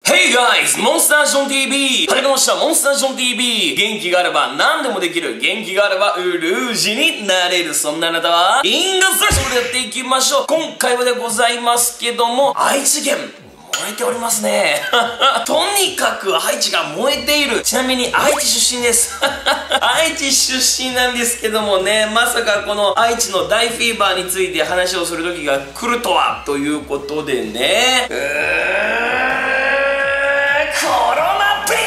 Hey guys! モンスターション TV! 始めました、モンスターション TV! 元気があれば何でもできる。元気があればウルージになれる。そんなあなたはイングスそれでやっていきましょう。今回はでございますけども、愛知県燃えておりますね。とにかく愛知が燃えている。ちなみに愛知出身です。愛知出身なんですけどもね、まさかこの愛知の大フィーバーについて話をする時が来るとは、ということでね。コロナビー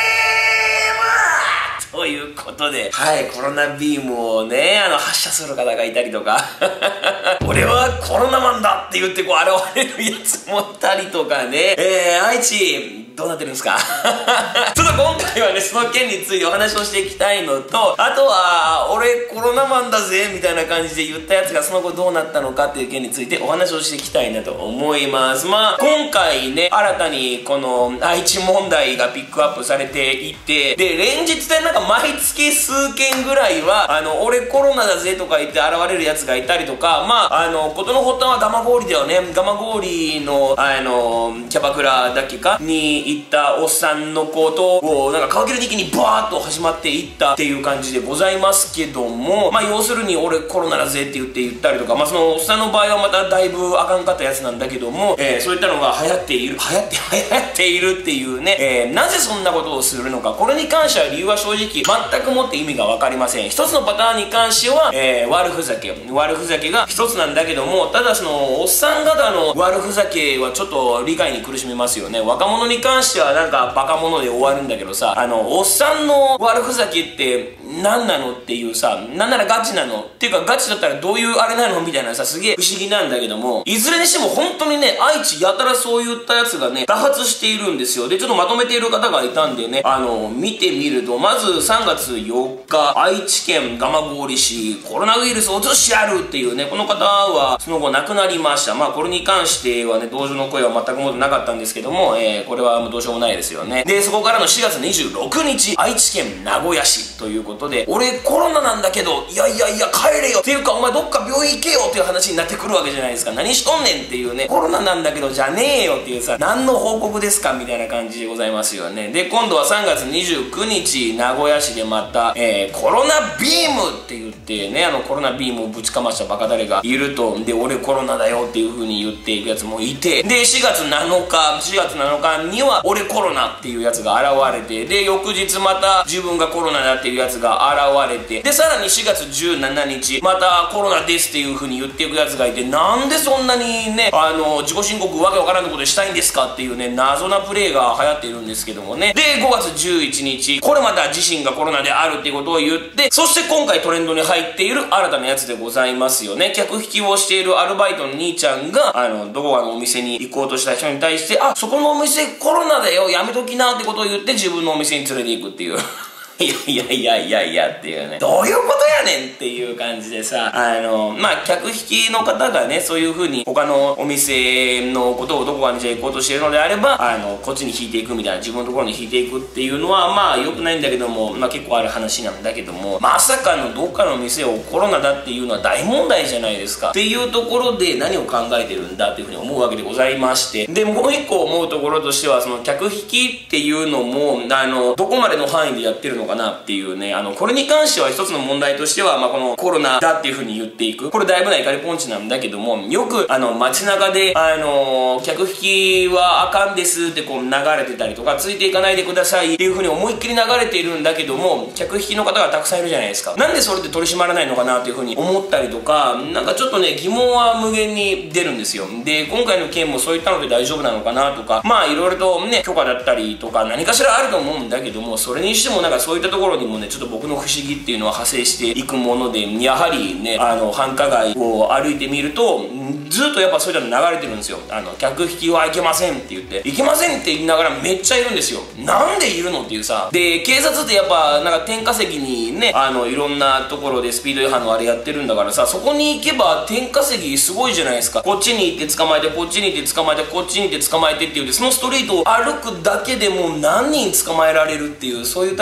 ムということで、はい、コロナビームをね、発射する方がいたりとか、俺はコロナマンだって言ってこう現れるやつもいたりとかね、愛知、どうなってるんですか？ちょっと今回はね、その件についてお話をしていきたいのと、あとは、俺コロナマンだぜみたいな感じで言ったやつがその後どうなったのかっていう件についてお話をしていきたいなと思います。まあ、今回ね、新たにこの愛知問題がピックアップされていて、で、連日でなんか毎月数件ぐらいは、俺コロナだぜとか言って現れるやつがいたりとか、まあ、事の発端は蒲郡だよね。蒲郡の、キャバクラだっけかに行ったおっさんのことを、なんか皮切り的にバーッと始まっていったっていう感じでございますけども、まあ、要するに俺コロナだぜって言ったりとか、まあ、そのおっさんの場合はまただいぶあかんかったやつなんだけども、そういったのが流行っているっていうね、なぜそんなことをするのか、これに関しては理由は正直全くもって意味が分かりません。一つのパターンに関しては、悪ふざけが一つなんだけども、ただそのおっさん方の悪ふざけはちょっと理解に苦しみますよね。若者に関してはなんかバカ者で終わるんだけどさ、おっさんの悪ふざけって何なのっていうさ、なんならガチなのっていうか、ガチだったらどういうあれなのみたいなさ、すげえ不思議なんだけども、いずれにしても本当にね、愛知やたらそういったやつがね、多発しているんですよ。で、ちょっとまとめている方がいたんでね、見てみると、まず3月4日、愛知県蒲郡市、コロナウイルスを移しあるっていうね、この方はその後亡くなりました。まあ、これに関してはね、同情の声は全くもってなかったんですけども、これはもうどうしようもないですよね。で、そこからの4月26日、愛知県名古屋市ということで、俺コロナなんだけど、いや帰れよっていうか、お前どっか病院行けよっていう話になってくるわけじゃないですか。何しとんねんっていうね、コロナなんだけどじゃねえよっていうさ、何の報告ですかみたいな感じでございますよね。で、今度は3月29日、名古屋市でまた、コロナビームって言ってね、コロナビームをぶちかましたバカ誰がいると。で、俺コロナだよっていう風に言っていくやつもいて、で、4月7日には俺コロナっていうやつが現れて、で、翌日また自分がコロナだっていうやつが現れて、で、さらに4月17日、またコロナですっていう風に言っていくやつがいて、なんでそんなにね、自己申告わけわからんことしたいんですかっていうね、謎なプレイが流行っているんですけどもね。で、5月11日、これまた自身がコロナであるっていうことを言って、そして今回トレンドに入っている新たなやつでございますよね。客引きをしているアルバイトの兄ちゃんが、どこかのお店に行こうとした人に対して、あ、そこのお店コロナだよ、やめときなってことを言って自分のお店に連れて行くっていう。いやっていうね、どういうことやねんっていう感じでさ、まあ、客引きの方がね、そういう風に他のお店のことをどこかにじゃあ行こうとしているのであれば、こっちに引いていくみたいな、自分のところに引いていくっていうのは、まあ、良くないんだけども、まあ、結構ある話なんだけども、まさかのどっかの店をコロナだっていうのは大問題じゃないですか。っていうところで何を考えてるんだっていう風に思うわけでございまして、で、もう一個思うところとしては、その客引きっていうのも、どこまでの範囲でやってるのかなっていうね、これに関しては一つの問題としては、まあ、このコロナだっていう風に言っていく。これだいぶな怒りポンチなんだけども、よく街中で、客引きはあかんですってこう流れてたりとか、ついていかないでくださいっていう風に思いっきり流れているんだけども、客引きの方がたくさんいるじゃないですか。なんでそれって取り締まらないのかなっていう風に思ったりとか、なんかちょっとね、疑問は無限に出るんですよ。で、今回の件もそういったので大丈夫なのかなとか、まあ、いろいろとね、許可だったりとか、何かしらあると思うんだけども、それにしてもなんかそういったところにもね、ちょっと僕の不思議っていうのは派生していくもので、やはりね、繁華街を歩いてみると、ずっとやっぱそういったの流れてるんですよ。客引きはいけませんって言って、いけませんって言いながらめっちゃいるんですよ。なんでいるのっていうさ。で、警察ってやっぱ、なんか点稼ぎにね、いろんなところでスピード違反のあれやってるんだからさ、そこに行けば点稼ぎすごいじゃないですか。こっちに行って捕まえて、こっちに行って捕まえて、こっちに行って捕まえてって言って、そのストリートを歩くだけでも何人捕まえられるっていう、そういったレベル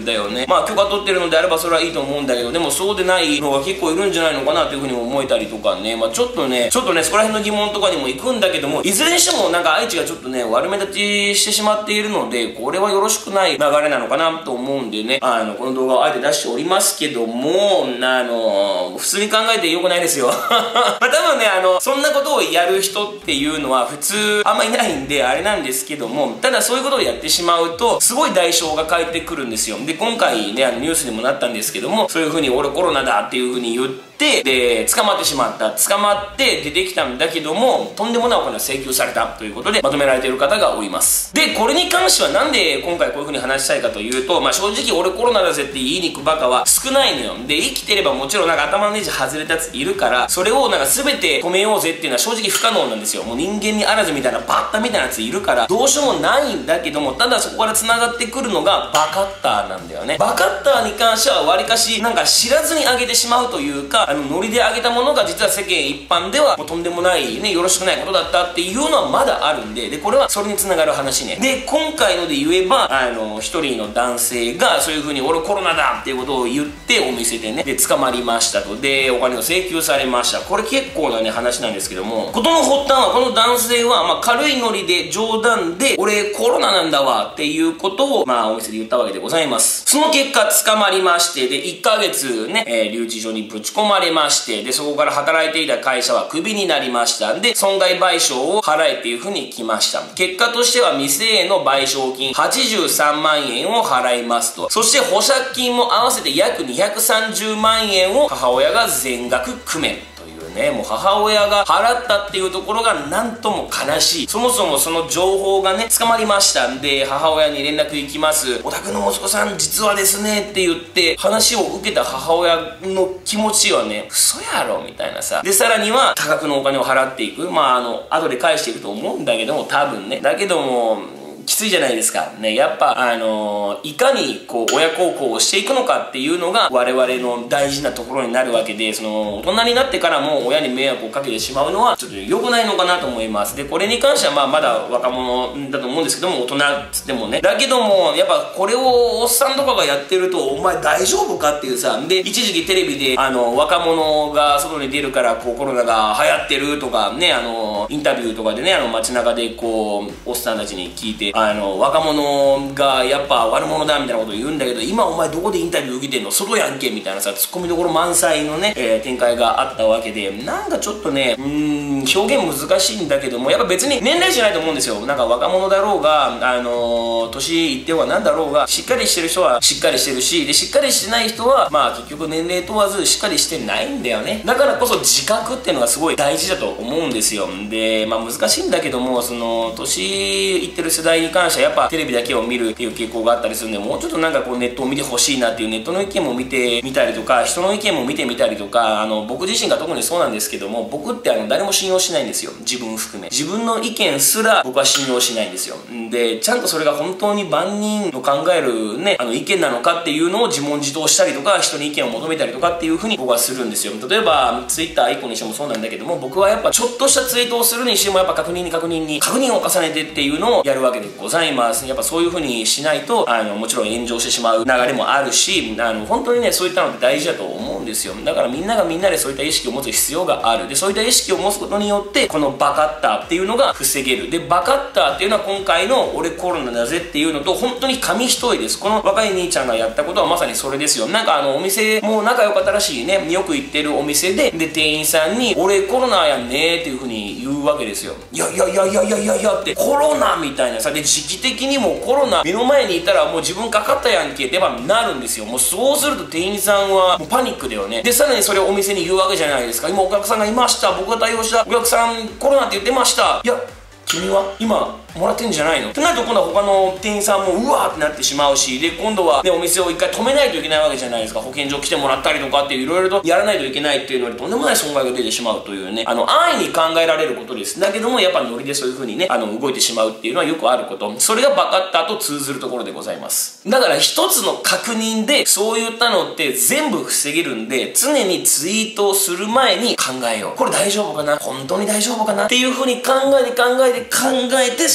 だよね。まあ許可取ってるのであればそれはいいと思うんだけど、でもそうでないのが結構いるんじゃないのかなというふうに思えたりとかね、まあちょっとねそこら辺の疑問とかにも行くんだけども、いずれにしてもなんか愛知がちょっとね悪目立ちしてしまっているので、これはよろしくない流れなのかなと思うんでね、この動画をあえて出しておりますけども、普通に考えて良くないですよまあ多分ねそんなことをやる人っていうのは普通あんまいないんであれなんですけども、ただそういうことをやってしまうとすごい代償が返ってくるんですよ。で今回ねニュースにもなったんですけども、そういう風に俺コロナだっていう風に言ってで捕まってしまった、捕まって出てきたんだけども、とんでもないお金を請求されたということでまとめられている方がおります。でこれに関してはなんで今回こういう風に話したいかというと、まあ正直俺コロナだぜって言いに行くバカは少ないのよ。で生きてればもちろんなんか頭のネジ外れたやついるから、それをなんか全て止めようぜっていうのは正直不可能なんですよ。もう人間にあらずみたいなバッタみたいなやついるからどうしようもないんだけども、ただそこから繋がってくるのがバカッターなんだよね。バカッターに関してはわりかしなんか知らずにあげてしまうというか、ノリであげたものが実は世間一般ではもうとんでもないねよろしくないことだったっていうのはまだあるんで、これはそれに繋がる話ね。で今回ので言えば一人の男性がそういう風に俺コロナだっていうことを言ってお店でねで捕まりましたと。でお金を請求されました。これ結構なね話なんですけども、事の発端はこの男性はまあ軽いノリで冗談で俺コロナなんだわっていうことをまあお店で言ったわけでございます。その結果捕まりまして、で1ヶ月ね、留置所にぶち込まれまして、でそこから働いていた会社はクビになりました。で損害賠償を払えっていう風に来ました。結果としては店への賠償金83万円を払いますと、そして保釈金も合わせて約230万円を母親が全額工面というね、もう母親が払ったっていうところがなんとも悲しい。そもそもその情報がね捕まりましたんで、母親に連絡行きます、お宅の息子さん実はですねって言って話を受けた母親の気持ちはね嘘やろみたいなさ。でさらには多額のお金を払っていく、まあ後で返していくと思うんだけども多分ね、だけどもきついじゃないですかね。やっぱいかにこう親孝行をしていくのかっていうのが我々の大事なところになるわけで、その大人になってからも親に迷惑をかけてしまうのはちょっと良くないのかなと思います。でこれに関してはまだ若者だと思うんですけども、大人っつってもね、だけどもやっぱこれをおっさんとかがやってるとお前大丈夫かっていうさ。で一時期テレビで若者が外に出るからこうコロナが流行ってるとかね、インタビューとかでね街中でこうおっさんたちに聞いて若者がやっぱ悪者だみたいなことを言うんだけど、今お前どこでインタビュー受けてんの外やんけみたいなさツッコミどころ満載のね、展開があったわけで、なんかちょっとね表現難しいんだけども、やっぱ別に年齢じゃないと思うんですよ。なんか若者だろうが年いってはなんだろうがしっかりしてる人はしっかりしてるし、でしっかりしてない人はまあ結局年齢問わずしっかりしてないんだよね。だからこそ自覚っていうのがすごい大事だと思うんですよ。でまあ難しいんだけども、その年いってる世代に関してはやっぱテレビだけを見るっていう傾向があったりするんで、もうちょっとなんかこうネットを見てほしいなっていうネットの意見も見てみたりとか、人の意見も見てみたりとか、僕自身が特にそうなんですけども、僕って誰も信用しないんですよ。自分含め自分の意見すら僕は信用しないんですよ。でちゃんとそれが本当に万人の考えるね意見なのかっていうのを自問自答したりとか、人に意見を求めたりとかっていう風に僕はするんですよ。例えば Twitter 以降にしてもそうなんだけども、僕はやっぱちょっとしたツイートをするにしてもやっぱ確認を重ねてっていうのをやるわけでございます。やっぱそういう風にしないともちろん炎上してしまう流れもあるし、本当にねそういったのって大事だと思うんですよ。だからみんながみんなでそういった意識を持つ必要がある。でそういった意識を持つことによってこのバカッターっていうのが防げる。でバカッターっていうのは今回の俺コロナだぜっていうのと本当に紙一重です。この若い兄ちゃんがやったことはまさにそれですよ。なんかお店も仲良かったらしいね。よく行ってるお店で店員さんに俺コロナやんねっていう風に言うわけですよ。いやってコロナみたいなさ。で時期的にもコロナ目の前にいたらもう自分かかったやんけってなるんですよ。もうそうすると店員さんはもうパニックだよね。でさらにそれをお店に言うわけじゃないですか。今お客さんがいました、僕が対応したお客さんコロナって言ってました。いや君は今もらってんじゃないのってなると、今度は他の店員さんもうわーってなってしまうし、で今度はねお店を一回止めないといけないわけじゃないですか。保健所来てもらったりとかっていろいろとやらないといけないっていうのでとんでもない損害が出てしまうというね、安易に考えられることです。だけどもやっぱノリでそういう風にね動いてしまうっていうのはよくあること。それがバカッターと通ずるところでございます。だから一つの確認でそういったのって全部防げるんで、常にツイートをする前に考えよう。これ大丈夫かな、本当に大丈夫かなっていう風に考えて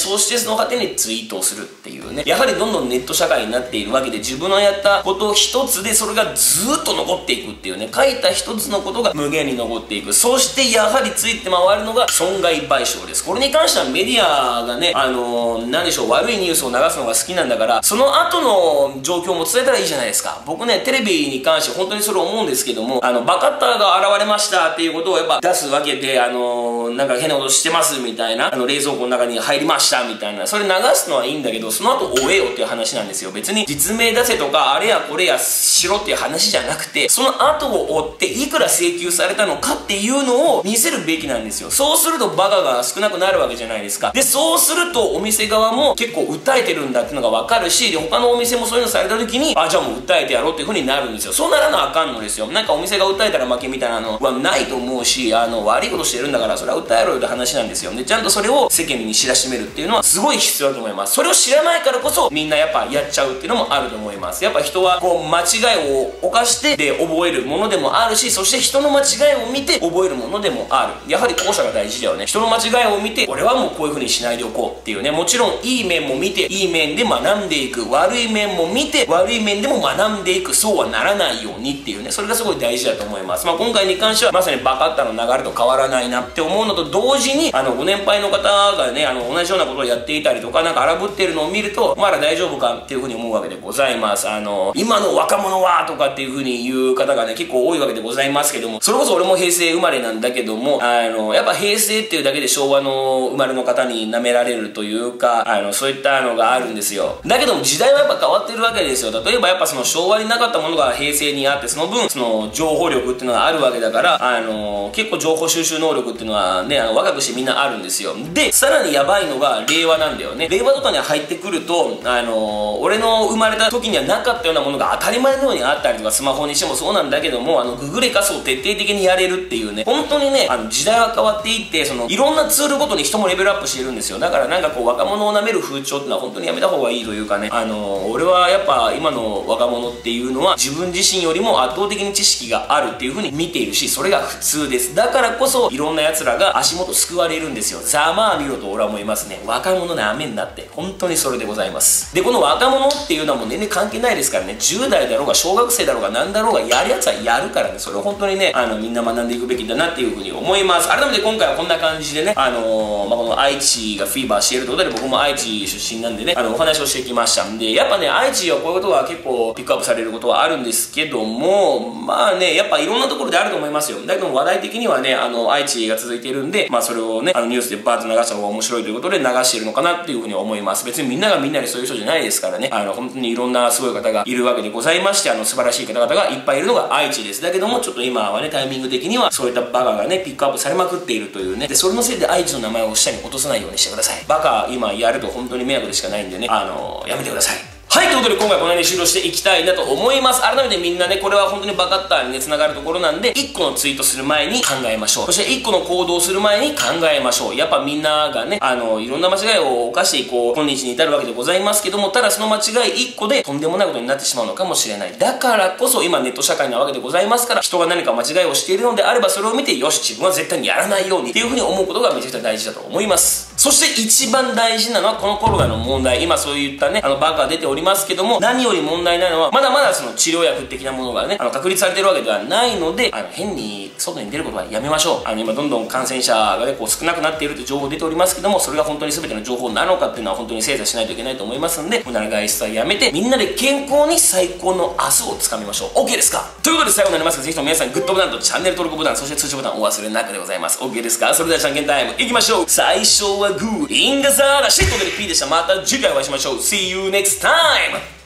そしてその果てにツイートをするっていうね。やはりどんどんネット社会になっているわけで、自分のやったこと一つでそれがずーっと残っていくっていうね。書いた一つのことが無限に残っていく。そしてやはりついて回るのが損害賠償です。これに関してはメディアがね、何でしょう、悪いニュースを流すのが好きなんだから、その後の状況も伝えたらいいじゃないですか。僕ね、テレビに関して本当にそれ思うんですけども、バカッターが現れましたっていうことをやっぱ出すわけで、なんか変なことしてますみたいな、冷蔵庫の中に入りましたみたいな、それ流すのはいいんだけど、その後追えよっていう話なんですよ。別に実名出せとか、あれやこれやしろっていう話じゃなくて、その後を追っていくら請求されたのかっていうのを見せるべきなんですよ。そうするとバカが少なくなるわけじゃないですか。で、そうするとお店側も結構訴えてるんだっていうのがわかるし、で、他のお店もそういうのされた時に、じゃあもう訴えてやろうっていう風になるんですよ。そうならなあかんのですよ。なんかお店が訴えたら負けみたいなのはないと思うし、悪いことしてるんだから、それは訴えろよって話なんですよ。で、ちゃんとそれを世間に知らしめるっていうのはすごい必要だと思います。それを知らないからこそ、みんなやっぱやっちゃうっていうのもあると思います。やっぱ人はこう、間違いを犯してで覚えるものでもあるし、そして人の間違いを見て覚えるものでもある。やはり後者が大事だよね。人の間違いを見て、俺はもうこういう風にしないでおこうっていうね。もちろんいい面も見て、いい面で学んでいく。悪い面も見て、悪い面でも学んでいく。そうはならないようにっていうね。それがすごい大事だと思います。今回に関してはまさにバカッタの流れと変わらないなって思うのと同時に、ご年配の方がね、同じようなことをやっていたりとか、なんか荒ぶってるのを見ると、まだ大丈夫かっていう風に思うわけでございます。今の若者はとかっていう風に言う方がね、結構多いわけでございますけども、それこそ俺も平成生まれなんだけども、やっぱ平成っていうだけで昭和の生まれの方に舐められるというか、そういったのがあるんですよ。だけども時代はやっぱ変わってるわけですよ。例えばやっぱその昭和になかったものが平成にあって、その分、その情報力っていうのがあるわけだから、結構情報収集能力っていうのはね、若くしてみんなあるんですよ。で、さらにやばいのが令和なんだよね。令和とかに入ってくると、俺の生まれた時にはなかったようなものが当たり前のようにあったりとか、スマホにしてもそうなんだけども、ググレカスを徹底的にやれるっていうね、本当にね、時代は変わっていって、いろんなツールごとに人もレベルアップしているんですよ。だからなんかこう、若者を舐める風潮ってのは本当にやめた方がいいというかね、俺はやっぱ今の若者っていうのは、自分自身よりも圧倒的に知識があるっていう風に見ているし、それが普通です。だからこそ、いろんな奴らが足元救われるんですよ。ざまあ見ろと俺は思いますね。若者なめんなって。本当にそれでございます。で、この若者っていうのはもう年齢関係ないですからね、10代だろうが小学生だろうが何だろうがやるやつはやるからね、それを本当にね、みんな学んでいくべきだなっていう風に思います。改めて今回はこんな感じでね、この愛知がフィーバーしているということで、僕も愛知出身なんでね、お話をしてきましたんで、やっぱね、愛知はこういうことが結構ピックアップされることはあるんですけども、まあね、やっぱいろんなところであると思いますよ。だけども話題的にはね、愛知が続いているんで、それをね、ニュースでバーッと流した方が面白いということで流しているのかなっていうふうに思います。別にみんながみんなでそういう人じゃないですからね、本当にいろんなすごい方がいるわけでございまして、素晴らしい方々がいっぱいいるのが愛知です。だけども、ちょっと今はね、タイミング的にはそういったバカがね、ピックアップされまくっているというね、で、それのせいで愛知の名前を下に落とさないようにしてください。バカ今やると本当に迷惑でしかないんでね、やめてください。はい、ということで今回この辺で終了していきたいなと思います。改めてみんなね、これは本当にバカッターにね、繋がるところなんで、1個のツイートする前に考えましょう。そして1個の行動する前に考えましょう。やっぱみんながね、いろんな間違いを犯していこう、今日に至るわけでございますけども、ただその間違い1個でとんでもないことになってしまうのかもしれない。だからこそ今ネット社会なわけでございますから、人が何か間違いをしているのであれば、それを見て、よし、自分は絶対にやらないようにっていうふうに思うことがめちゃくちゃ大事だと思います。そして一番大事なのはこのコロナの問題。今そういったね、バカが出ておりますけども、何より問題なのは、まだまだその治療薬的なものがね、確立されてるわけではないので、変に外に出ることはやめましょう。今どんどん感染者がね、こう少なくなっているという情報出ておりますけども、それが本当に全ての情報なのかっていうのは本当に精査しないといけないと思いますんで、無駄な外出はやめて、みんなで健康に最高の明日をつかみましょう。OK ですか？ということで最後になりますが、ぜひとも皆さんグッドボタンとチャンネル登録ボタン、そして通知ボタンお忘れなくでございます。OK ですか？それではじゃんけんタイムいきましょう。最初はグー、インガザーラシットで P でした。また次回お会いしましょう。See you next time!